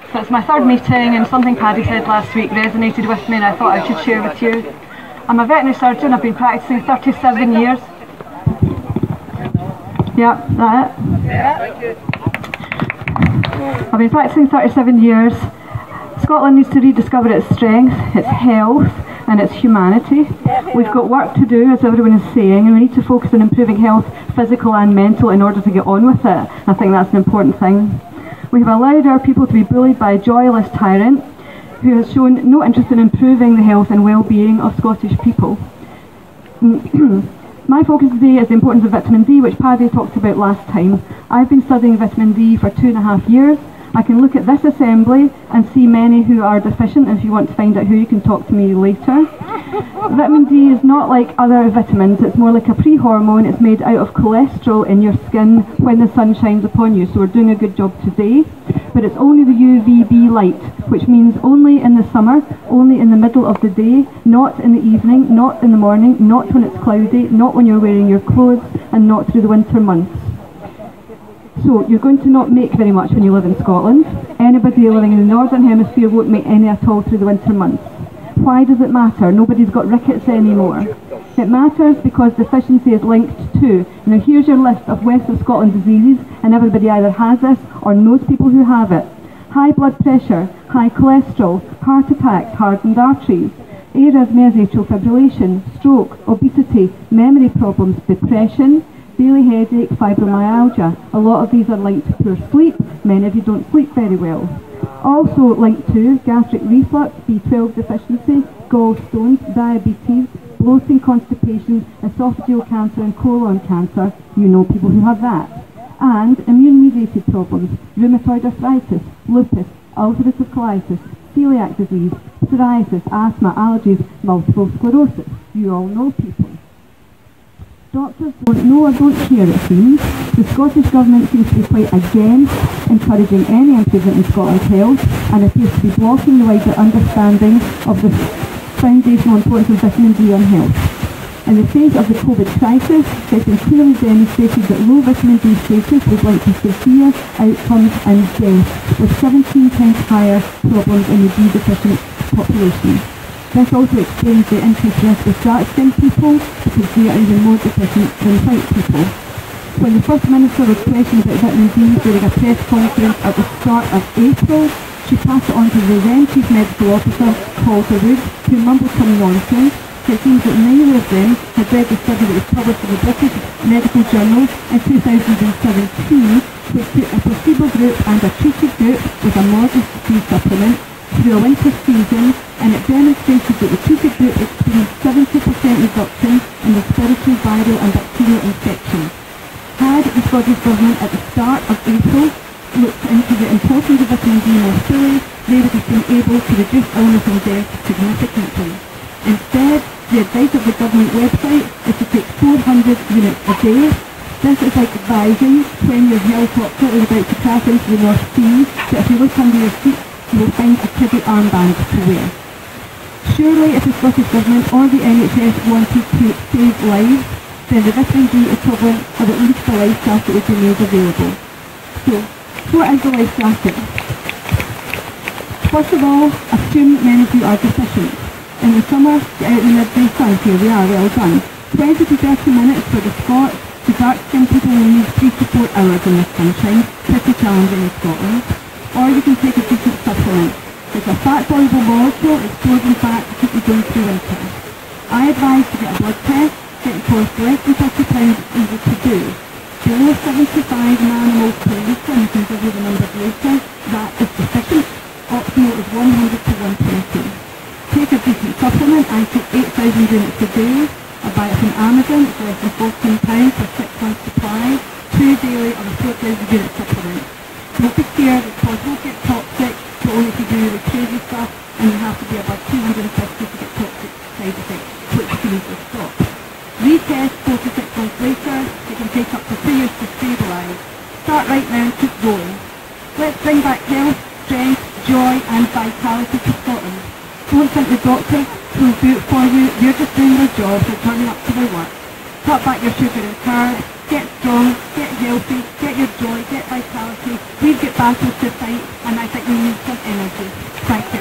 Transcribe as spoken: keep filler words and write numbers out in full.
So it's my third meeting, and something Paddy said last week resonated with me, and I thought I should share with you. I'm a veterinary surgeon. I've been practicing thirty-seven years. Yeah, that it? Yeah. I've been practicing thirty-seven years. Scotland needs to rediscover its strength, its health and its humanity. We've got work to do, as everyone is saying, and we need to focus on improving health, physical and mental, in order to get on with it. I think that's an important thing. We have allowed our people to be bullied by a joyless tyrant who has shown no interest in improving the health and well-being of Scottish people. My focus today is the importance of vitamin D, which Paddy talked about last time. I've been studying vitamin D for two and a half years. I can look at this assembly and see many who are deficient. If you want to find out who, you can talk to me later. Vitamin D is not like other vitamins. It's more like a pre-hormone. It's made out of cholesterol in your skin when the sun shines upon you. So we're doing a good job today. But it's only the U V B light, which means only in the summer, only in the middle of the day, not in the evening, not in the morning, not when it's cloudy, not when you're wearing your clothes, and not through the winter months. So you're going to not make very much when you live in Scotland. Anybody living in the Northern Hemisphere won't make any at all through the winter months. Why does it matter? Nobody's got rickets anymore. It matters because deficiency is linked to, now here's your list of West of Scotland diseases, and everybody either has this or knows people who have it. High blood pressure, high cholesterol, heart attacks, hardened arteries, arrhythmias, atrial fibrillation, stroke, obesity, memory problems, depression, daily headache, fibromyalgia. A lot of these are linked to poor sleep. Many of you don't sleep very well. Also linked to gastric reflux, B twelve deficiency, gallstones, diabetes, bloating, constipation, esophageal cancer and colon cancer. You know people who have that. And immune-mediated problems, rheumatoid arthritis, lupus, ulcerative colitis, celiac disease, psoriasis, asthma, allergies, multiple sclerosis. You all know people. Doctors don't know or don't care, it seems. The Scottish Government seems to be quite against encouraging any improvement in Scotland's health and appears to be blocking the wider understanding of the foundational importance of vitamin D on health. In the face of the COVID crisis, it's been clearly demonstrated that low vitamin D status was linked to severe outcomes and death, with seventeen times higher problems in the D deficient population. This also explains the increased risk of dark-skinned people, because they are even more deficient than white people. When the First Minister was questioned about vitamin D during a press conference at the start of April, she passed it on to the then Chief Medical Officer, Calderwood, who mumbled some nonsense. So it seems that neither of them had read the study that was published in the British Medical Journal in two thousand seventeen, which put a placebo group and a treated group with a modest D supplement through a winter season, and it demonstrated that the treated group experienced seventy percent reduction in respiratory, viral and bacterial infections. Had the Scottish Government at the start of April looked into the importance of vitamin D more fully, they would have been able to reduce illness and death significantly. Instead, the advice of the government website is to take four hundred units a day. This is like advising when your helicopter is about to crash into the North Sea, that if you look under your seat, you will find a kiddie armband to wear. Surely if the Scottish Government or the N H S wanted to save lives, then the vitamin D equivalent of at least a life jacket would be made available. So, what is the life jacket? First of all, assume that many of you are deficient. In the summer, get out in the midday sun. Here we are, well done. twenty to thirty minutes for the Scots. The dark-skinned people will need three to four hours in the sunshine. Pretty challenging in Scotland. Or you can take a decent supplement. It's a fat-soluble molecule, it stores in fat to keep you going through winter. I advise to get a blood test. It costs less than fifty pounds, easy to do. Below seventy-five nanomoles per litre, and you can give you the number later, that is sufficient. Optimal is one hundred to one twenty. Take a decent supplement. I take eight thousand units a day. I buy it from Amazon, it's less than fourteen pounds for six months supply. Two daily of a four thousand unit supplement. Don't be scared, it's possible to get toxic, but only if you do really crazy stuff, and you have to be above two hundred fifty to get toxic side effects, which you can easily stop. Retest four to six months later. It can take up to two years to stabilise. Start right now and keep going. Let's bring back health, strength, joy and vitality to Scotland. Don't think the doctors will do it for you. You're just doing their job, they're turning up to their work. Cut back your sugar and carbs. get strong, get healthy, get your joy, get vitality. We've got battles to fight, and I think we need some energy. Thank you.